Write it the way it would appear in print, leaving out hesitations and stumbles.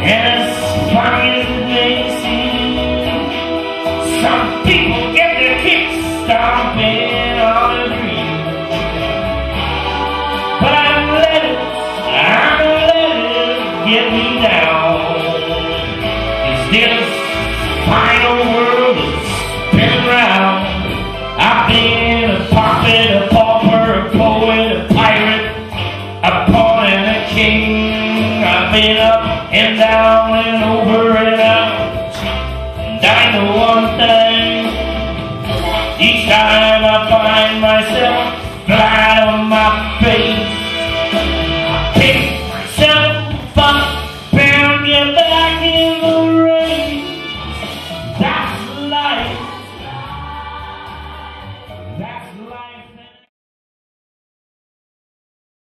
And as funny as it may seem, some people get their kicks stomping on a dream. But I'm gonna let it get me down. This final world is spinning round. I've been a prophet, a pauper, a poet, a pirate, a pawn and a king. I've been up and down and over and out. And I know one thing, each time I find myself